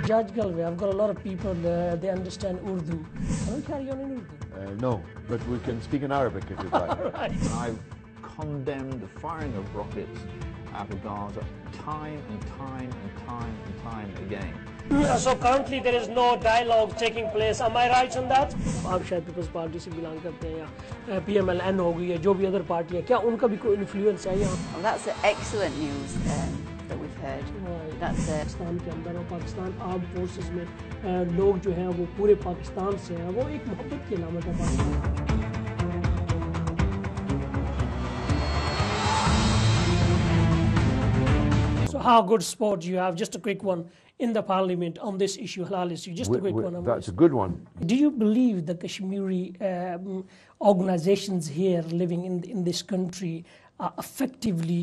Judge Galway, I've got a lot of people, they understand Urdu. I don't carry on in Urdu. No, but we can speak in Arabic if you'd like. Right. I condemn the firing of rockets out of Gaza time and time and time and time again. So currently there is no dialogue taking place. Am I right on that? आप शायद peoples party से belong करते हैं या PMLN हो गई है जो भी अदर पार्टी है क्या उनका भी कोई इन्फ्लुएंस है यहाँ? Well, that's excellent news that we've heard. That's it. Pakistan के अंदर और पाकिस्तान आर्म फोर्सेस में लोग जो हैं वो पूरे पाकिस्तान से हैं वो एक मोहब्बत की अलामत है. So how good sport you have? Just a quick one in the parliament on this issue, halal issue. Just a quick one. That's a good one. Do you believe the Kashmiri organizations here living in this country are effectively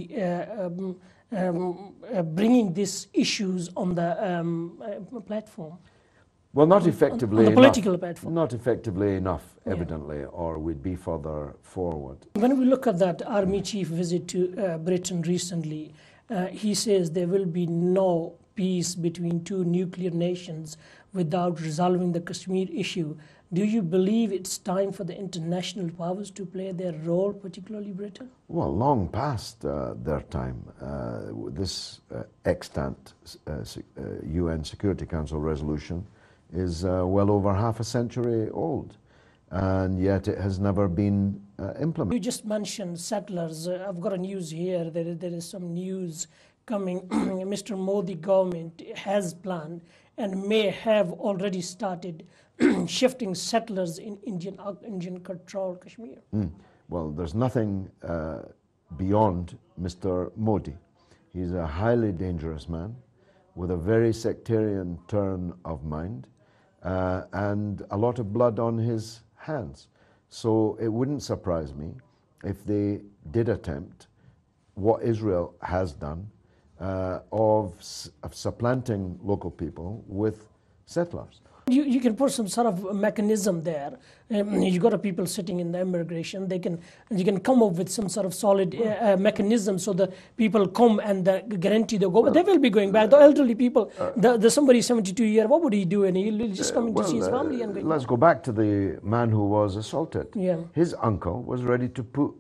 bringing these issues on the platform? Well, not effectively on the enough. political platform. Not effectively enough, evidently, or we'd be further forward. When we look at that army chief visit to Britain recently, he says there will be no peace between two nuclear nations without resolving the Kashmir issue. Do you believe it's time for the international powers to play their role, particularly Britain? Well, long past their time. This extant UN Security Council resolution is well over half a century old, and yet it has never been implemented. You just mentioned settlers. I've got a news here. There is some news coming. Mr. Modi government has planned and may have already started shifting settlers in Indian control Kashmir. Well, there's nothing beyond Mr. Modi. He's a highly dangerous man with a very sectarian turn of mind and a lot of blood on his hands. So it wouldn't surprise me if they did attempt what Israel has done of supplanting local people with settlers. You can put some sort of mechanism there. You got people sitting in the immigration. You can come up with some sort of solid mechanism so the people come and guarantee they go. But they will be going back. The elderly people, the somebody 72 years, what would he do? And he'll just come in to see his family and go. Let's go back to the man who was assaulted. Yeah. His uncle was ready to put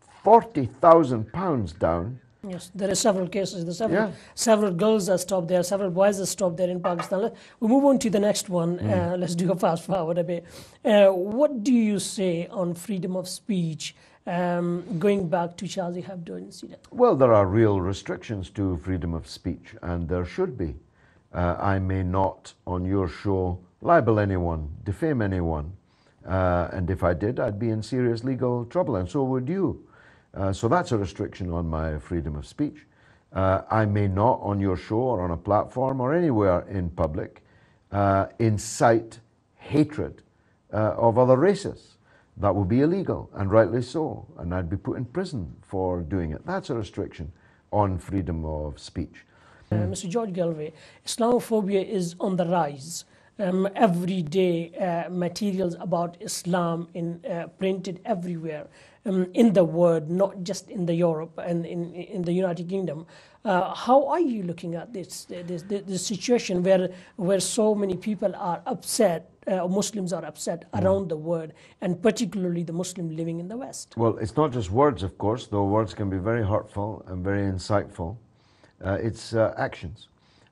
£40,000 down. Yes, there are several cases. There's several girls are stopped there, several boys are stopped there in Pakistan. We'll move on to the next one. Let's do a fast forward a bit. What do you say on freedom of speech going back to Charlie Hebdo incident? Well, there are real restrictions to freedom of speech, and there should be. I may not, on your show, libel anyone, defame anyone. And if I did, I'd be in serious legal trouble, and so would you. So that's a restriction on my freedom of speech. I may not, on your show or on a platform or anywhere in public, incite hatred of other races. That would be illegal, and rightly so, and I'd be put in prison for doing it. That's a restriction on freedom of speech. Mr. George Galway, Islamophobia is on the rise. Every day materials about Islam printed everywhere in the world, not just in the Europe and in the United Kingdom. How are you looking at this situation where so many people are upset, Muslims are upset around the world, and particularly the Muslim living in the West? Well, it's not just words, of course, though words can be very hurtful and very insightful. It's actions.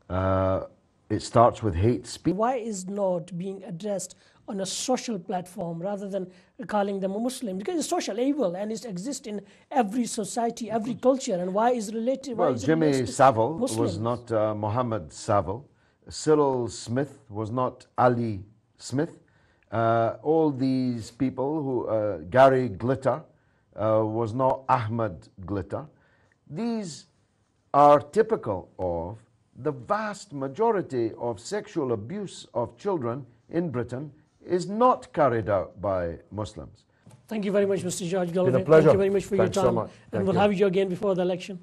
It starts with hate speech. Why is not being addressed on a social platform rather than calling them a Muslim? Because it's social evil and it exists in every society, every culture. And why is related? Well, Jimmy Savile was not Mohammed Savile. Cyril Smith was not Ali Smith. All these people who, Gary Glitter was not Ahmed Glitter. These are typical of the vast majority of sexual abuse of children in Britain is not carried out by Muslims. Thank you very much, Mr. George Galway. It's been a pleasure. Thank you very much for Thanks your time. so much. And we'll have you again before the election.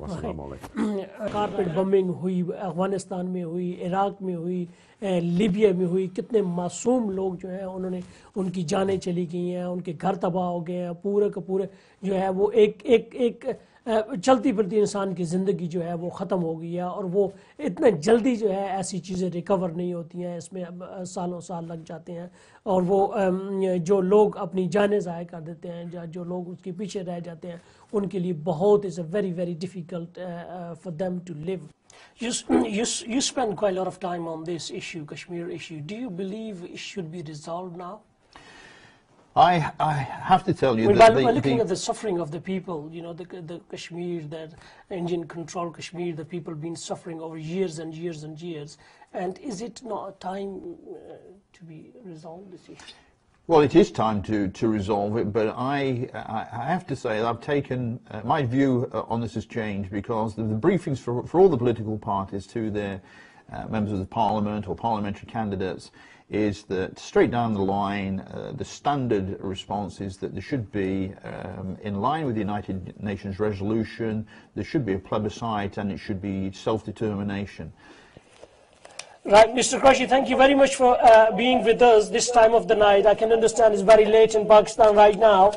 Carpet bombing हुई, अफगानिस्तान में हुई, Iraq में हुई, Libya में हुई, कितने मासूम लोग जो हैं उन्होंने उनकी जानें चली गई हैं, उनके घर तबाह हो गए हैं, पूरे के पूरे जो है वो एक चलती फिरती इंसान की ज़िंदगी जो है वो ख़त्म हो गई है, और वो इतने जल्दी जो है ऐसी चीज़ें रिकवर नहीं होती हैं, इसमें सालों साल लग जाते हैं, और वो जो लोग अपनी जानें ज़ाया कर देते हैं या जो लोग उसके पीछे रह जाते हैं, उनके लिए बहुत is a very very difficult for them to live. You spend quite a lot of time on this issue, Kashmir issue. Do you believe it should be resolved now? I have to tell you By that looking at the suffering of the people, you know, the Kashmir, that Indian-controlled Kashmir, the people been suffering over years and years and years, and is it not a time to be resolved this issue? well, it is time to resolve it, but I have to say that I've taken my view on this has changed, because the briefings for all the political parties to their members of the parliament or parliamentary candidates is that straight down the line, the standard response is that there should be, in line with the United Nations resolution, there should be a plebiscite and it should be self-determination. Right, Mr. Qureshi, thank you very much for being with us this time of the night. I can understand it's very late in Pakistan right now.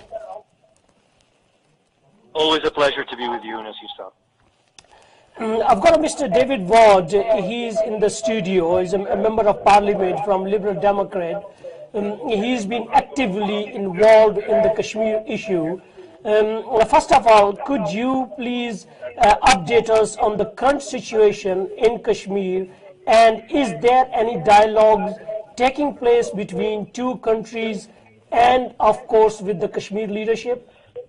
Always a pleasure to be with you, Nasir Saab. I've got a Mr. David Ward. He's in the studio. He's a member of Parliament from Liberal Democrat. He's been actively involved in the Kashmir issue. First of all, could you please update us on the current situation in Kashmir, and is there any dialogues taking place between two countries and, of course, with the Kashmir leadership?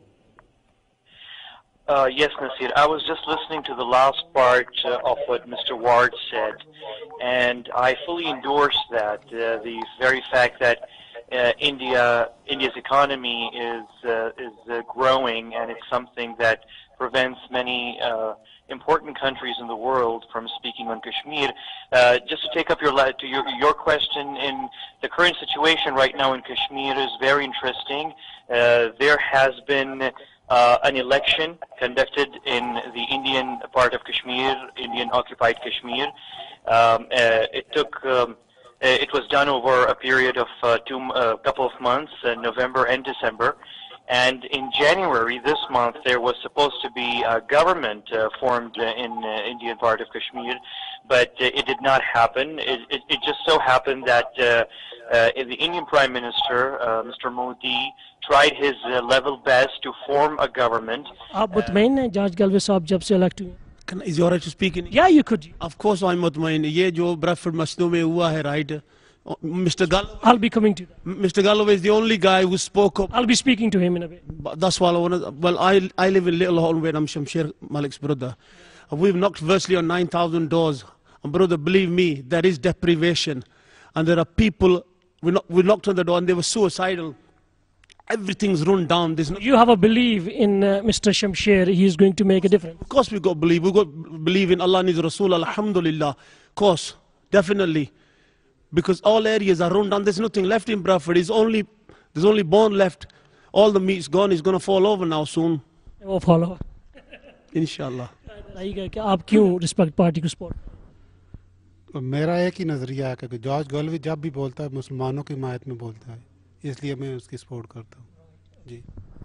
Yes, Nasir. I was just listening to the last part of what Mr. Ward said, and I fully endorse that. The very fact that India's economy is growing, and it's something that prevents many important countries in the world from speaking on Kashmir. Just to take up your question, in the current situation right now in Kashmir is very interesting. There has been an election conducted in the Indian part of Kashmir, Indian-occupied Kashmir. It was done over a period of couple of months, November and December. And in January this month, there was supposed to be a government formed in Indian part of Kashmir, but it did not happen. It just so happened that the Indian Prime Minister, Mr. Modi, tried his level best to form a government. आप मुतमईन हैं George गैलवे साहब जब से elect हुए? Is it alright to speak in? Yeah, you could. Of course I'm मुतमईन. ये जो Bradford मसलों में हुआ है, right? Mr. Galloway. I'll be coming to that. Mr. Galloway is the only guy who spoke up. I'll be speaking to him in a bit. That's why I want to. Well, I live in Little Holloway. I'm Shamsher Malik's brother. We've knocked virtually on 9,000 doors. And brother, believe me, there is deprivation, and there are people. We knocked on the door and they were suicidal. Everything's run down. You have a belief in Mr. Shamsher. He is going to make a difference. Of course, we got believe. We got believe in Allah and His Rasul. Alhamdulillah. Of course, definitely. Because all areas are run down. There's nothing left in Bradford. There's only bone left. All the meat's gone. It's going to fall over now soon. It will fall over. Inshallah. आप क्यों respect party को support? मेरा एक ही नज़रिया है कि George गैलवे जब भी बोलता है मुसलमानों की हिमायत में बोलता है, इसलिए मैं उसकी सपोर्ट करता हूँ जी.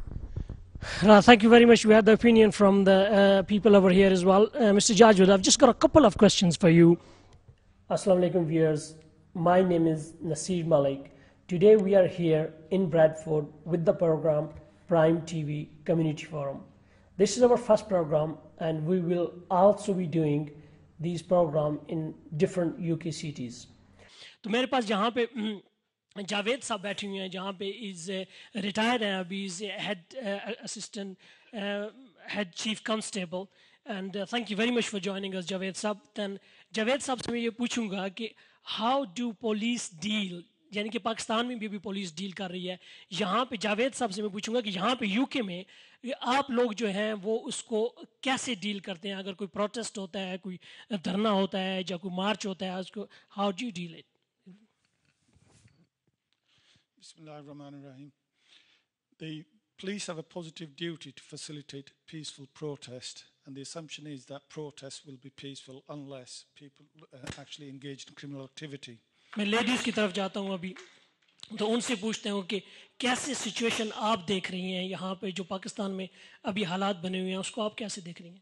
Thank you very much. We had the opinion from the people over here as well. Mr. Jajwal, I've just got a couple of questions for you. Assalamu alaikum viewers. My name is Nasir Malik. Today we are here in Bradford with the program Prime TV Community Forum. This is our first program, and we will also be doing these program in different UK cities. तो मेरे पास जहाँ पे जावेद साहब बैठे हुए हैं, जहाँ पे इज रिटायर्ड हैं अभी, is head assistant head chief constable, and thank you very much for joining us Javed साहब. देन जावेद साहब से मैं ये पूछूंगा कि हाउ डू पुलिस डील, यानी कि पाकिस्तान में भी पुलिस डील कर रही है, यहाँ पे जावेद साहब से मैं पूछूंगा कि यहाँ पे यूके में आप लोग जो हैं वो उसको कैसे डील करते हैं? अगर कोई प्रोटेस्ट होता है, कोई धरना होता है या कोई मार्च होता है, उसको how do you deal it? Bismillahirrahmanirrahim. The police have a positive duty to facilitate peaceful protest, and the assumption is that protests will be peaceful unless people actually engage in criminal activity. मैं ladies की तरफ जाता हूँ अभी. तो उनसे पूछते हैं कि कैसे सिचुएशन आप देख रही हैं यहाँ पे जो पाकिस्तान में अभी हालात बने हुए हैं उसको आप कैसे देख रही हैं?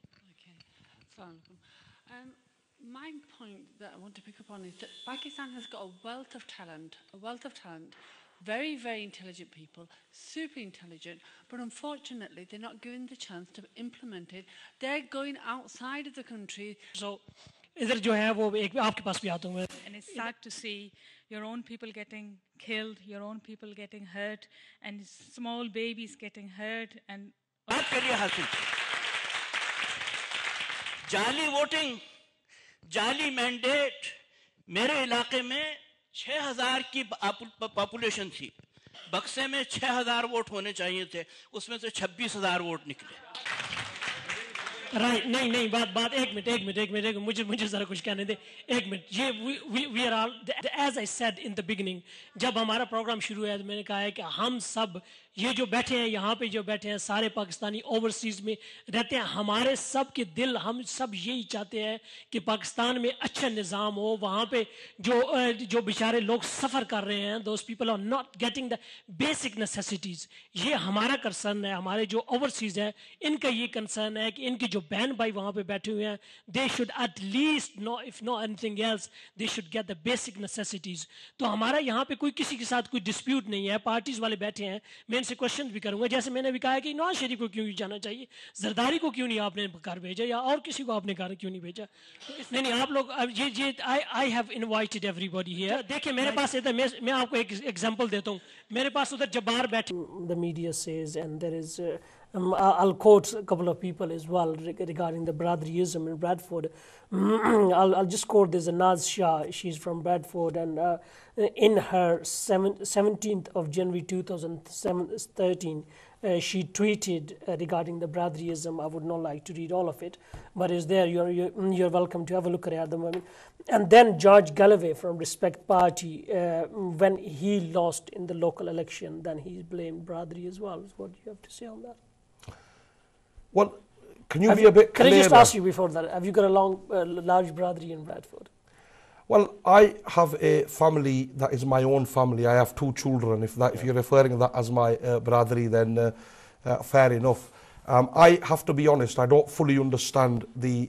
My point that I want to pick up on is that Pakistan has got a wealth of talent, very, very intelligent people, super intelligent, but unfortunately they're not given the chance to implement it. They're going outside of the country. So, इधर जो है वो एक आपके पास भी आता हूँ मैं. And it's sad to see your own people getting killed, your own people getting hurt, and small babies getting hurt. And बात करिए हासिल. जाली वोटिंग, जाली मैंडेट. मेरे इलाके में 6000 की पॉपुलेशन थी. बक्से में 6000 वोट होने चाहिए थे, उसमें से 26000 वोट निकले. राइट नहीं बात एक मिनट मुझे जरा कुछ कहने दे. एक मिनट. ये we are all as I said in the beginning, जब हमारा प्रोग्राम शुरू हुआ तो मैंने कहा है कि हम सब ये जो बैठे हैं यहाँ पे जो बैठे हैं सारे पाकिस्तानी ओवरसीज में रहते हैं, हमारे सब के दिल हम सब यही चाहते हैं कि पाकिस्तान में अच्छा निज़ाम हो. वहाँ पे जो बेचारे लोग सफ़र कर रहे हैं, those people are not getting the basic necessities. ये हमारा कंसर्न है. हमारे जो ओवरसीज है इनका ये कंसर्न है कि इनके जो बहन भाई वहाँ पे बैठे हुए हैं, they should at least know if no anything else they should get the basic necessities. तो हमारा यहाँ पे कोई किसी के साथ कोई डिस्प्यूट नहीं है. पार्टीज वाले बैठे हैं, मैं इनसे क्वेश्चन भी करूंगा. जैसे मैंने भी कहा कि नवाज शरीफ को क्यों जाना चाहिए, जरदारी को क्यों नहीं आपने घर भेजा, या और किसी को आपने घर क्यों नहीं भेजा. नहीं आप लोग ये I have invited everybody here. देखिए मेरे पास मैं आपको एक एग्जांपल देता हूँ. मेरे पास उधर जब्बार बैठे. The media says and there is I'll quote a couple of people as well regarding the Bradriism in Bradford. I'll just quote, there's a Naz Shah, she's from Bradford, and in her 17th of January 2013, she tweeted regarding the Bradriism. I would not like to read all of it, but it's there. You're welcome to have a look at it at the moment. And then George Galloway from Respect Party, when he lost in the local election, then he blamed Bradri as well. What do you have to say on that? Well, can you be a bit clearer? Can I just ask you before that, have you got a large Bradri in Bradford? Well, I have a family that is my own family. I have 2 children. If you're referring to that as my Bradri, then fair enough. I have to be honest, I don't fully understand the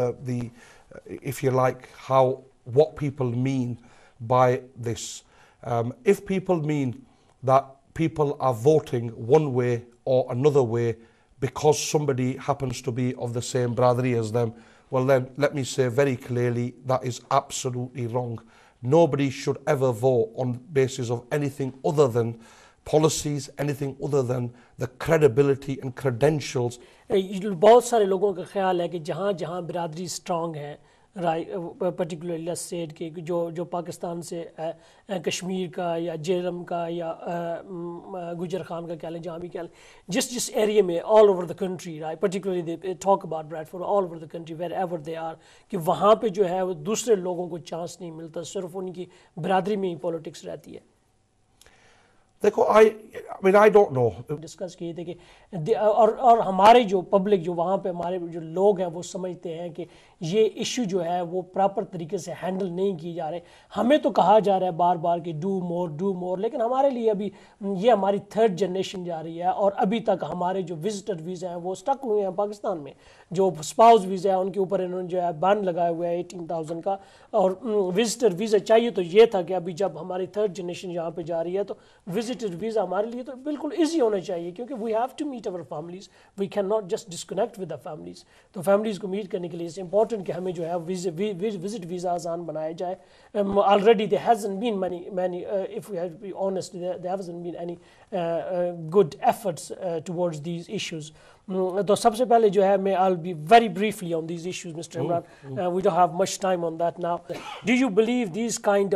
if you like, what people mean by this. If people mean that people are voting one way or another way because somebody happens to be of the same Bradri as them, well then, let me say very clearly, that is absolutely wrong. Nobody should ever vote on the basis of anything other than policies, anything other than the credibility and credentials. बहुत सारे लोगों का ख्याल है कि जहाँ बिरादरी strong है, राइट, पर्टिकुलरली लेट्स से कि जो पाकिस्तान से कश्मीर का या जेलम का या गुजर खान का कह लें, जहाँ भी कह लें, जिस एरिया में all over the country, right, particularly they talk about Bradford, all over the country wherever they are, कि वहाँ पे जो है वो दूसरे लोगों को चांस नहीं मिलता, सिर्फ उनकी बिरादरी में ही पॉलिटिक्स रहती है. देखो, I don't know. डिस्कस किए थे कि और हमारे जो पब्लिक जो वहाँ पे हमारे जो लोग हैं वो समझते हैं कि ये इशू जो है वो प्रॉपर तरीके से हैंडल नहीं किए जा रहे. हमें तो कहा जा रहा है बार बार कि डू मोर, लेकिन हमारे लिए अभी ये हमारी 3rd जनरेशन जा रही है और अभी तक हमारे जो विजिटर वीज़ा हैं वो स्टक हुए हैं पाकिस्तान में. जो स्पाउस वीज़ा है उनके ऊपर इन्होंने जो है बैन लगाया हुआ है 18,000 का, और विजिटर वीज़ा चाहिए तो ये था कि अभी जब हमारी 3rd जनरेशन यहाँ पे जा रही है तो विजिटर वीज़ा हमारे लिए तो बिल्कुल ईजी होना चाहिए, क्योंकि we have to meet our families, we can not just disconnect with the families. तो फैमिलीज को मीट करने के लिए इट्स इंपॉर्टेंट कि हमें जो है विजिट वीज़ा आसान बनाया जाए. Already there hasn't been many if we have to be honest, there hasn't been any good efforts towards these issues. तो सबसे पहले जो है मैं I'll be very briefly on these issues, Mr. Imran. We don't have much time on that now. Do you believe these kind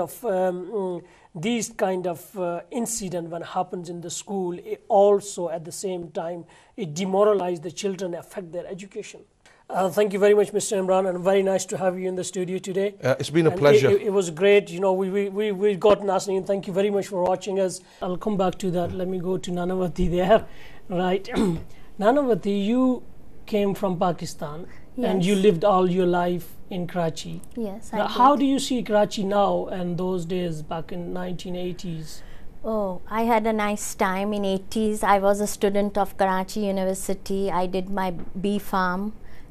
of incident when happens in the school, it also at the same time it demoralize the children, affect their education? Thank you very much, Mr. Imran, and very nice to have you in the studio today. It's been a pleasure. It was great. You know, we got Nasreen. Thank you very much for watching us. I'll come back to that. Let me go to Nanavati there. Right. Nanavati, you came from Pakistan, yes, and you lived all your life in Karachi. Yes, how do you see Karachi now and those days back in 1980s? Oh, I had a nice time in 80s. I was a student of Karachi University. I did my B.Pharm,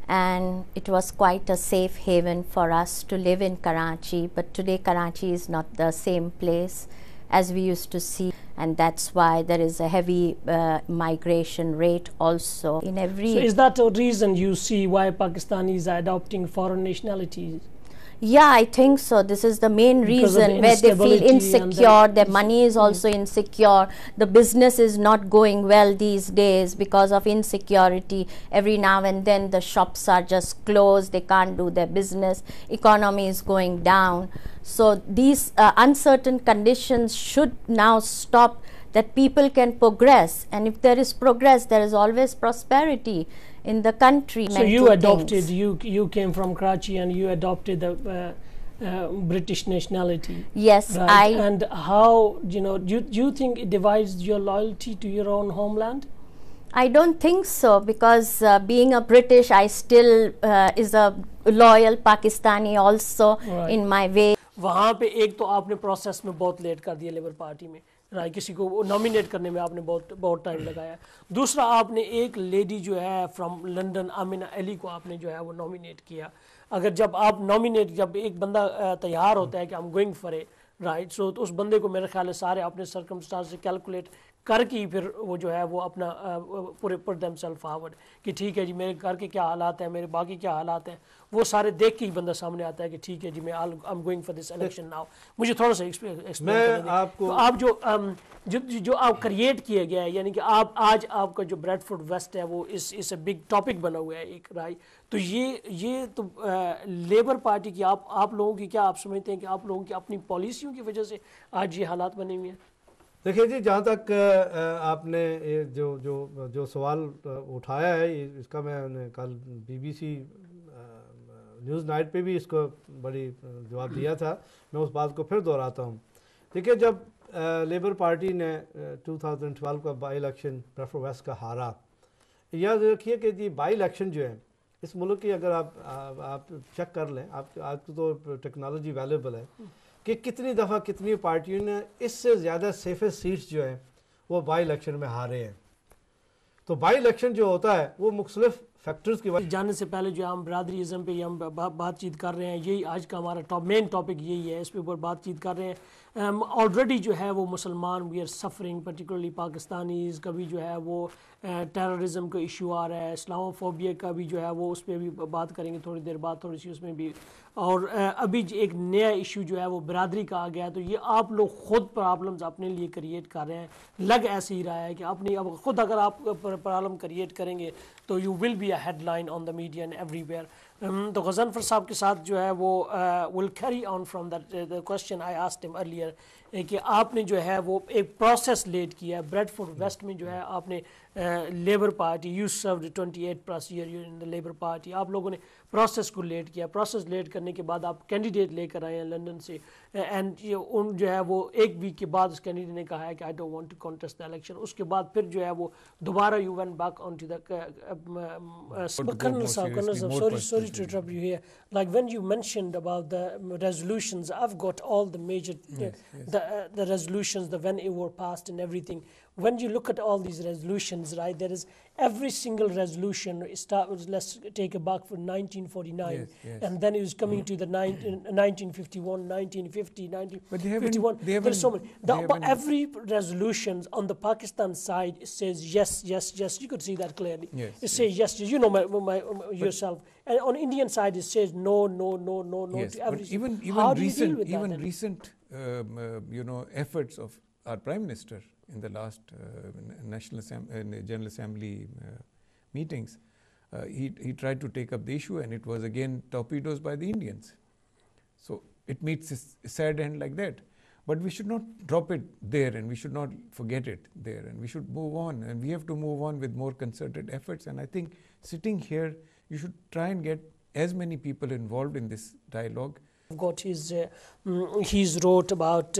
and it was quite a safe haven for us to live in Karachi. But today Karachi is not the same place as we used to see, and that's why there is a heavy migration rate also in every... So is that a reason you see why Pakistanis are adopting foreign nationalities? Yeah, I think so. This is the main reason, where they feel insecure, their money is also insecure, the business is not going well these days because of insecurity. Every now and then the shops are just closed, they can't do their business, economy is going down. So these uncertain conditions should now stop, that people can progress, and if there is progress, there is always prosperity in the country. So you adopted, you came from Karachi and you adopted the British nationality. Yes, right? And how, do you think it divides your loyalty to your own homeland? I don't think so, because being a British, I still is a loyal Pakistani also in my way. वहाँ पे एक तो आपने process में बहुत late कर दिया labour party में, किसी को नॉमिनेट करने में आपने बहुत टाइम लगाया. दूसरा, आपने एक लेडी जो है फ्रॉम लंदन, आमिना अली को आपने जो है वो नॉमिनेट किया. अगर जब आप नॉमिनेट, जब एक बंदा तैयार होता है कि I am going for a right, so तो उस बंदे को मेरे ख्याल है सारे अपने सर्कमस्टांस से कैलकुलेट करके ही फिर वो जो है वो अपना पूरे पुट देमसेल्फ फॉरवर्ड कि ठीक है जी मेरे घर के क्या हालात हैं, मेरे बाकी क्या हालात हैं, वो सारे देख के ही बंदा सामने आता है कि ठीक है जी मैं I am going for this election now. मुझे थोड़ा सा एक्सप्लेन करें आपको. तो आप जो आप क्रिएट किए गया है, यानी कि आप आज आपका जो ब्रेडफोर्ड वेस्ट है वो इस बिग टॉपिक बना हुआ है एक, राइट. तो ये तो लेबर पार्टी की आप लोगों की, क्या आप समझते हैं कि आप लोगों की अपनी पॉलिसियों की वजह से आज ये हालात बने हुए हैं? देखिए जी, जहाँ तक आपने ये जो सवाल उठाया है, इसका मैंने कल BBC न्यूज़ नाइट पे भी इसको बड़ी जवाब दिया था. मैं उस बात को फिर दोहराता हूँ. देखिए, जब लेबर पार्टी ने 2012 का बाई इलेक्शन ब्रेडफोर्ड वेस्ट का हारा, याद रखिए कि जी बाई इलेक्शन जो है इस मुल्क की, अगर आप चेक कर लें, आज तो टेक्नोलॉजी अवेलेबल है कि कितनी दफ़ा कितनी पार्टियों ने इससे ज़्यादा सेफेस्ट सीट्स जो हैं वो बाई इलेक्शन में हारे हैं. तो बाई इलेक्शन जो होता है वो मुख्तलिफ फैक्टर्स की वजह. जाने से पहले जो हम ब्रादरीज़म पे हम बातचीत कर रहे हैं, यही आज का हमारा मेन टॉपिक यही है, इस पे ऊपर बातचीत कर रहे हैं. ऑलरेडी जो है वो मुसलमान we are suffering, particularly Pakistanis. कभी जो है वो टेररिज्म का इशू आ रहा है, इस्लामोफोबिया का भी जो है वो उस पर भी बात करेंगे थोड़ी देर बाद, थोड़ी सी उसमें भी. और अभी एक नया इशू जो है वो बिरादरी का आ गया. तो ये आप लोग खुद प्रॉब्लम्स अपने लिए क्रिएट कर रहे हैं. लग ऐसे ही रहा है कि अपनी, अब खुद अगर आप प्रॉब्लम क्रिएट करेंगे तो you will be a headline on the media and everywhere. तो गज़नफ़र साहब के साथ जो है वो will carry on from that question I asked him earlier, कि आपने जो है वो एक प्रोसेस लेट किया है. ब्रेडफोर्ड वेस्ट में जो है आपने Labour Party, you served 28+ year in the Labour Party, आप लोगों ने प्रोसेस को लेट किया. प्रोसेस लेट करने के बाद आप कैंडिडेट लेकर आए हैं लंदन से, एंड जो है वो एक वीक के बाद उस कैंडिडेट ने कहा है कि I don't want to contest the election. उसके बाद फिर जो है वो दोबारा you went back on to the Colonel Saab, sorry to interrupt you here. Like when you mentioned about the resolutions, I've got all the major the resolutions, the when it were passed and everything. When you look at all these resolutions, right, there is every single resolution let's take it back from 1949, and then it was coming to the 1951, 1950, 1951. There's so many. But every resolution on the Pakistan side says yes, yes, yes. You could see that clearly. It says yes, you know yourself. And on Indian side it says no, no, no, no, no to everything. Even recent efforts of our Prime Minister in the last General Assembly meetings, he tried to take up the issue, and it was again torpedoes by the Indians. So it meets a sad end like that. But we should not drop it there, and we should not forget it there, and we should move on, and we have to move on with more concerted efforts. And I think sitting here, you should try and get as many people involved in this dialogue. got his he's wrote about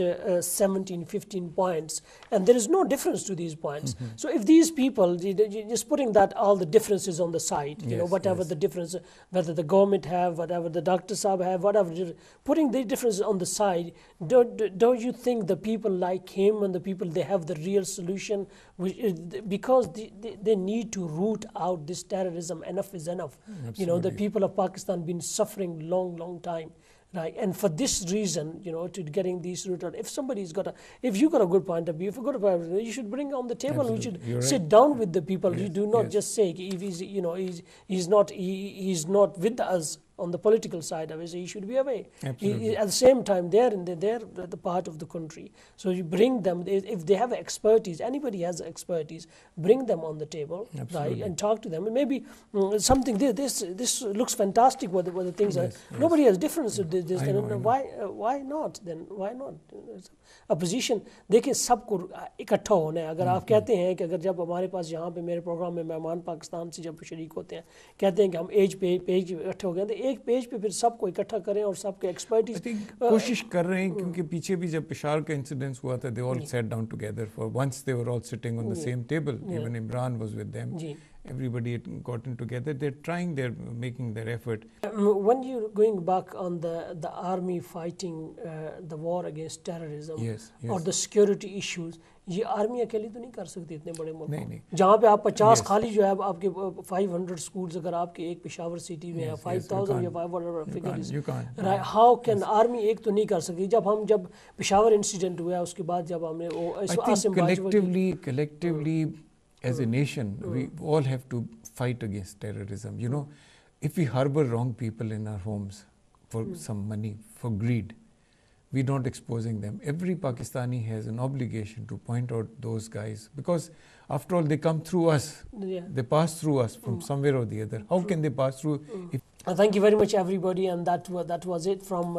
15 points, and there is no difference to these points. So if these people just putting that all the differences on the side, you know, whatever the difference, whether the government have, whatever the Dr. Saab have, whatever, putting the differences on the side, don't you think the people like him and the people, they have the real solution, because they need to root out this terrorism. Enough is enough. Absolutely. You know, the people of Pakistan been suffering long time. Right, and for this reason, you know, to getting these rooted out. If somebody's got if you got a good point of view, if you got a point of view, you should bring on the table. Absolutely. We should You're sit right. down with the people. You do not just say if he's, you know, he's not with us on the political side of it, so he should be away. At the same time, they're the part of the country. So you bring them, if they have expertise, anybody has expertise, bring them on the table, right, and talk to them. And maybe something this looks fantastic. What the things are. Nobody has difference with this. Why not? Then why not? Opposition देखिए सबको इकट्ठा होना है. अगर आप कहते हैं कि अगर जब हमारे पास यहाँ पे मेरे प्रोग्राम में मेहमान पाकिस्तान से जब शरीक होते हैं, कहते हैं कि हम पेज इकट्ठे हो गए, तो एक पेज पे फिर सबको इकट्ठा करें और सबके एक्सपर्टीज कोशिश कर रहे हैं, क्योंकि पीछे भी जब पेशावर का इंसिडेंस हुआ था, they all sat down together for once, they were all sitting on the same table. Even Imran was with them. Everybody had gotten together. They're trying, they're making their effort. When you're going back on the army fighting the war against terrorism, or the security issues, ये army अकेली तो नहीं कर सकती इतने बड़े मुल्क में, जहाँ पे आप 50 खाली जो है आपके 500 schools, अगर आपके एक पेशावर सिटी में है 5,000 या 500 figures, right? How can army एक तो नहीं कर सकती. जब पेशावर इंसिडेंट हुआ उसके बाद जब हमने वो collectively as a nation, we all have to fight against terrorism. You know, if we harbor wrong people in our homes for some money, for greed, we're not exposing them. Every Pakistani has an obligation to point out those guys, because after all, they come through us. They pass through us from somewhere or the other. How can they pass through? Thank you very much, everybody, and that was it from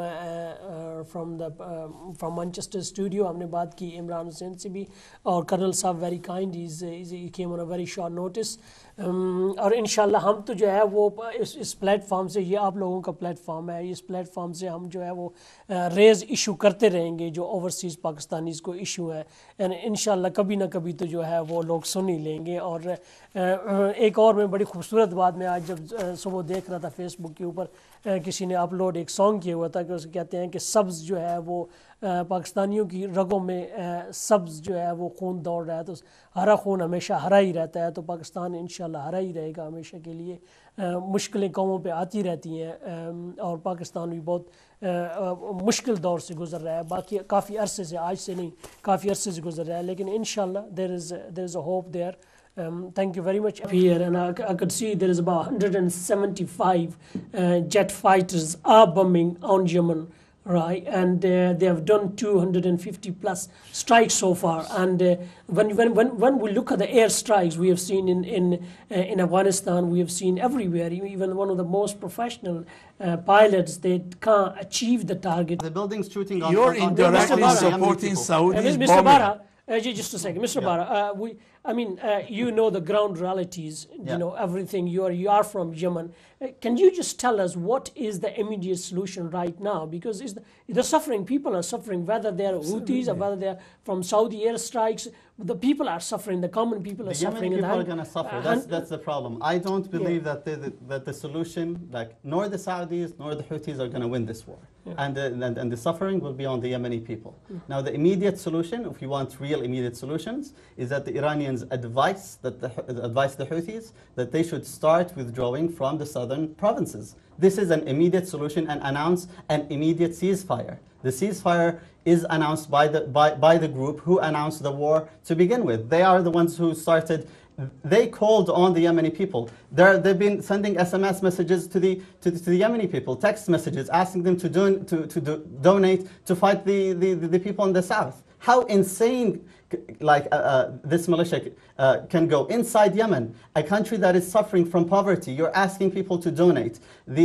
Manchester studio. हमने बात की इमरान हुसैन से भी, और colonel साहब very kind, he came on a very short notice. और इंशाल्लाह हम तो जो है वो इस प्लेटफॉर्म से, ये आप लोगों का प्लेटफॉर्म है, इस प्लेटफॉर्म से हम जो है वो रेज इशू करते रहेंगे जो ओवरसीज़ पाकिस्तानीज़ को इशू है, एंड इंशाल्लाह कभी ना कभी तो जो है वो लोग सुन ही लेंगे. और एक और मैं बड़ी खूबसूरत बात में आज जब सुबह देख रहा था फेसबुक के ऊपर, किसी ने अपलोड एक सॉन्ग किया हुआ था कि उसे कहते हैं कि सब्ज़ जो है वो पाकिस्तानियों की रगों में सब्ज़ जो है वो खून दौड़ रहा है, तो हरा खून हमेशा हरा ही रहता है, तो पाकिस्तान इंशाल्लाह हरा ही रहेगा हमेशा के लिए. मुश्किलें कौमों पे आती रहती हैं और पाकिस्तान भी बहुत मुश्किल दौर से गुज़र रहा है. बाकी काफ़ी अरसे से, आज से नहीं, काफ़ी अरसे से गुज़र रहा है, लेकिन इंशाल्लाह there is a hope there. Thank you very much here, and I could see there is about 175 jet fighters are bombing on Yemen, right? And they have done 250 plus strikes so far. And when we look at the air strikes we have seen in Afghanistan, we have seen everywhere. Even one of the most professional pilots, they can't achieve the target. The buildings shooting on. You're indirectly supporting Saudis Mr. Bara, just a second, Mr. Bara, you know the ground realities, you know everything. You are from Yemen. Can you just tell us what is the immediate solution right now? Because the suffering, people are suffering, whether they are Houthis or whether they are from Saudi airstrikes. The people are suffering. The common people are suffering. The Yemeni people are going to suffer. That's the problem. I don't believe that the solution, nor the Saudis nor the Houthis are going to win this war. And the suffering will be on the Yemeni people. Now, the immediate solution, if you want real immediate solutions, is that the Iranians advise the Houthis that they should start withdrawing from the southern provinces. This is an immediate solution, and announce an immediate ceasefire. The ceasefire is announced by the group who announced the war to begin with. They are the ones who started. They called on the Yemeni people. They've been sending SMS messages to the Yemeni people, text messages asking them to donate to fight the people in the south. How insane this militia can go inside Yemen, a country that is suffering from poverty. You're asking people to donate.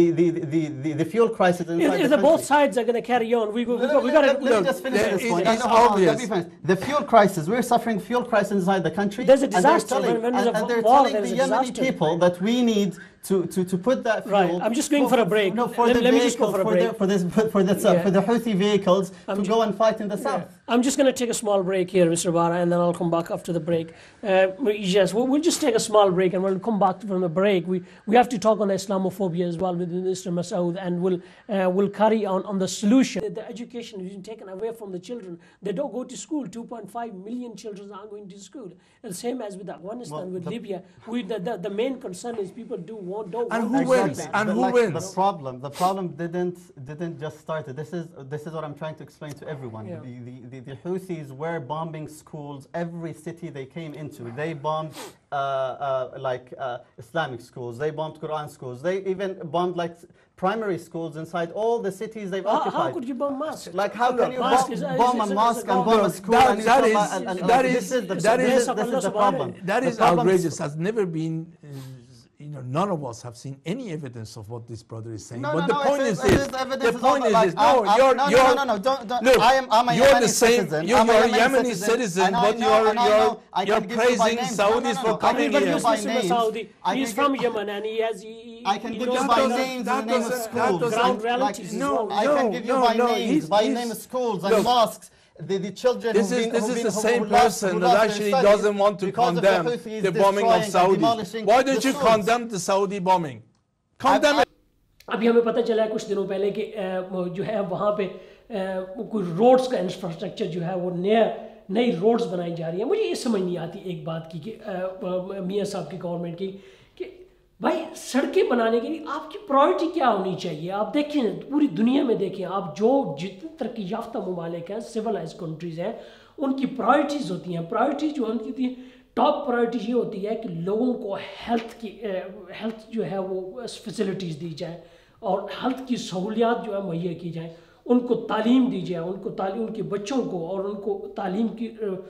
The fuel crisis inside if both sides are going to carry on, we got to. Let's just finish this point. It's obvious. The fuel crisis. We're suffering fuel crisis inside the country. There's a disaster. And they're telling the Yemeni people that we need to put that fuel. Right. I'm just going for a break. No, for let me just go for a break. For the Houthi vehicles to go and fight in the south. I'm just going to take a small break here, Mr. Bara, and then I'll come back after the break. Yes, we'll just take a small break, and we'll come back from the break. We have to talk on Islamophobia as well with Mr. Masood, and we'll carry on the solution. The education is taken away from the children. They don't go to school. 2.5 million children are going to school. And same as with Afghanistan, with Libya. The main concern is people don't want. And who wins? And who wins? The problem didn't just start. This is what I'm trying to explain to everyone. Yeah. The Houthis were bombing schools. Every city they came into, they bombed Islamic schools. They bombed Quran schools. They even bombed primary schools inside all the cities they've occupied. How could you bomb mosques? Like how can you bomb a mosque and bomb a school? This is the problem. That is outrageous. Has never been. None of us have seen any evidence of what this brother is saying. But the point is this. The point is this. No, you're the same. You're a Yemeni citizen, but you're praising Saudis for coming here. He's from Yemen, and he has. I can give you by names the name of schools. I can give you by names, name of schools and mosques. The children this is the same person that actually doesn't want to condemn the bombing of Saudi. Why don't you condemn the Saudi bombing? Condemn it. अभी हमें पता चला है कुछ दिनों पहले कि जो है वहाँ पे कोई रोड्स का इंफ्रास्ट्रक्चर जो है वो नई रोड्स बनाई जा रही है. मुझे ये समझ नहीं आती एक बात की कि मियाँ साहब की गवर्नमेंट की कि भाई सड़कें बनाने के लिए आपकी प्रायोरिटी क्या होनी चाहिए. आप देखें पूरी दुनिया में देखें, आप जो जितने तरक्की याफ्ता ममालिक हैं, सिविलाइज कंट्रीज़ हैं, उनकी प्रायोरिटीज़ होती हैं. प्रायोरिटीज़ जो उनकी टॉप प्रायोरिटी ये होती है कि लोगों को हेल्थ जो है वो फैसिलिटीज़ दी जाए और हेल्थ की सहूलियात जो है मुहैया की जाए. उनको तालीम दी जाए, उनके बच्चों को और उनको तालीम की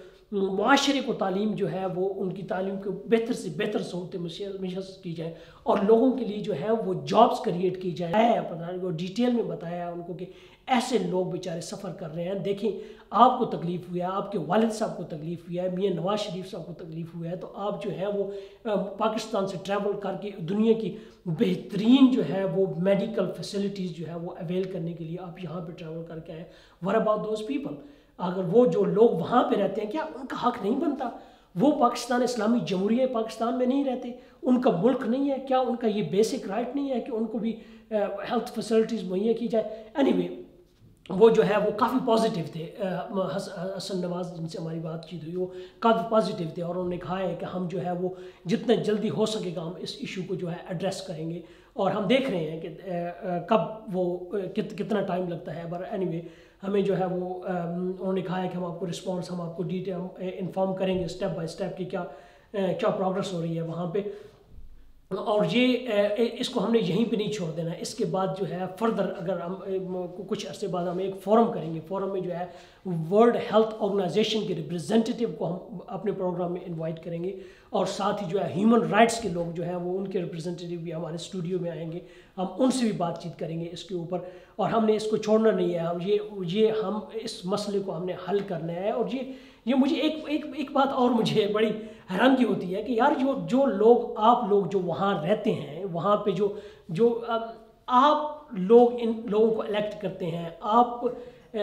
माशरे को तालीम जो है वो उनकी तालीम को बेहतर से बेहतर सहूलतें मुयस्सर की जाए और लोगों के लिए जो है वो जॉब्स क्रिएट की जाए. वो डिटेल में बताया है उनको कि ऐसे लोग बेचारे सफ़र कर रहे हैं. देखें आपको तकलीफ़ हुआ है, आपके वालिद साहब को तकलीफ़ हुआ है, मियाँ नवाज शरीफ साहब को तकलीफ़ हुआ है, तो आप जो है वो पाकिस्तान से ट्रैवल करके दुनिया की बेहतरीन जो है वो मेडिकल फैसिलिटीज़ जो है वो अवेल करने के लिए आप यहाँ पे ट्रैवल करके आए. What about those people? अगर वो जो लोग वहाँ पे रहते हैं क्या उनका हक नहीं बनता? वो पाकिस्तान इस्लामी जमहूरिया पाकिस्तान में नहीं रहते, उनका मुल्क नहीं है क्या? उनका ये बेसिक राइट नहीं है कि उनको भी हेल्थ फैसिलिटीज़ मुहैया की जाए? एनीवे वो जो है वो काफ़ी पॉजिटिव थे. हसन नवाज जिनसे हमारी बातचीत हुई वो काफ़ी पॉजिटिव थे और उन्होंने कहा है कि हम जो है वो जितना जल्दी हो सकेगा हम इस इशू को जो है एड्रेस करेंगे और हम देख रहे हैं कि कब वो कितना टाइम लगता है. बट एनीवे हमें जो है वो उन्होंने कहा है कि हम आपको रिस्पॉन्स हम आपको डिटेल इन्फॉर्म करेंगे स्टेप बाय स्टेप कि क्या प्रोग्रेस हो रही है वहाँ पे. और ये इसको हमने यहीं पे नहीं छोड़ देना. इसके बाद जो है फर्दर अगर हम कुछ अरसे बाद हम एक फोरम करेंगे. फोरम में जो है वर्ल्ड हेल्थ ऑर्गेनाइजेशन के रिप्रेजेंटेटिव को हम अपने प्रोग्राम में इनवाइट करेंगे और साथ ही जो है ह्यूमन राइट्स के लोग जो हैं वो उनके रिप्रेजेंटेटिव भी हमारे स्टूडियो में आएंगे. हम उनसे भी बातचीत करेंगे इसके ऊपर और हमने इसको छोड़ना नहीं है. हम इस मसले को हमने हल करना है. और ये मुझे एक बात और मुझे बड़ी हैरानगी होती है कि यार जो लोग आप लोग जो वहाँ रहते हैं वहाँ पे जो आप लोग इन लोगों को इलेक्ट करते हैं, आप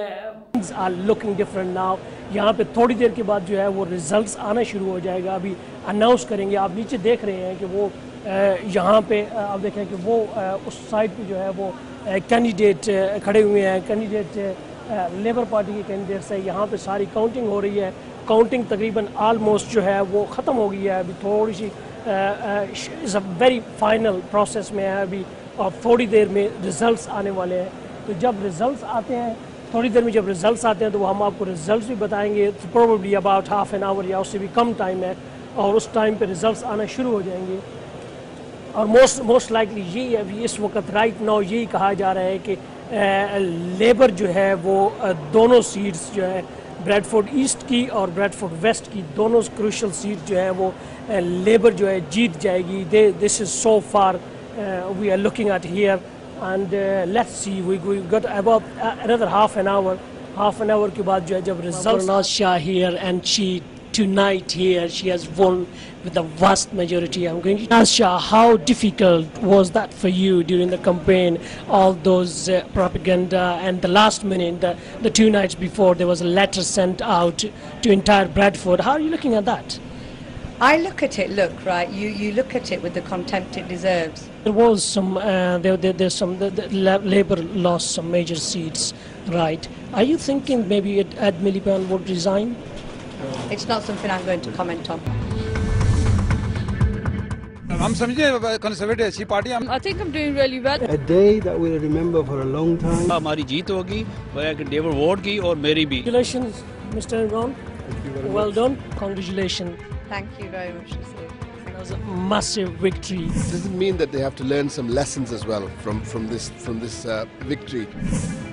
आर लुकिंग डिफरेंट नाउ. यहाँ पे थोड़ी देर के बाद जो है वो रिजल्ट्स आना शुरू हो जाएगा. अभी अनाउंस करेंगे. आप नीचे देख रहे हैं कि वो यहाँ पे आप देखें कि वो उस साइड पे जो है वो कैंडिडेट खड़े हुए हैं. कैंडिडेट लेबर पार्टी के कैंडिडेट्स है. यहाँ पे सारी काउंटिंग हो रही है. काउंटिंग तकरीबन आलमोस्ट जो है वो ख़त्म हो गई है. अभी थोड़ी सी is a very final process में है अभी और थोड़ी देर में रिज़ल्ट्स आने वाले हैं. तो जब रिज़ल्ट्स आते हैं थोड़ी देर में जब रिज़ल्ट्स आते हैं तो हम आपको रिज़ल्ट्स भी बताएंगे. Probably about half an hour या उससे भी कम टाइम है और उस टाइम पे रिज़ल्ट्स आना शुरू हो जाएंगे. और मोस्ट लाइकली यही अभी इस वक्त राइट नाउ यही कहा जा रहा है कि लेबर जो है वो दोनों सीट्स जो है ब्रैडफोर्ड ईस्ट की और ब्रैडफोर्ड वेस्ट की दोनों क्रूशल सीट जो है वो लेबर जो है जीत जाएगी. This is so far we are looking at here and let's see we got about another half an hour के बाद जो है जब result Shah here and she tonight here she has won with a vast majority. I'm going to ask you, how difficult was that for you during the campaign, all those propaganda, and the last minute, the 2 nights before, there was a letter sent out to entire Bradford. How are you looking at that? I look at it, you look at it with the contempt it deserves. There was some, the Labour lost some major seats, right? Are you thinking maybe Ed Miliband would resign? It's not something I'm going to comment on. I think I'm doing really well. A day that we'll remember for a long time. हमारी जीत होगी, David ward की और मेरी भी. Congratulations, Mr. Imran. Well done. Congratulations. Thank you very much. That was a massive victory. It doesn't mean that they have to learn some lessons as well from this victory.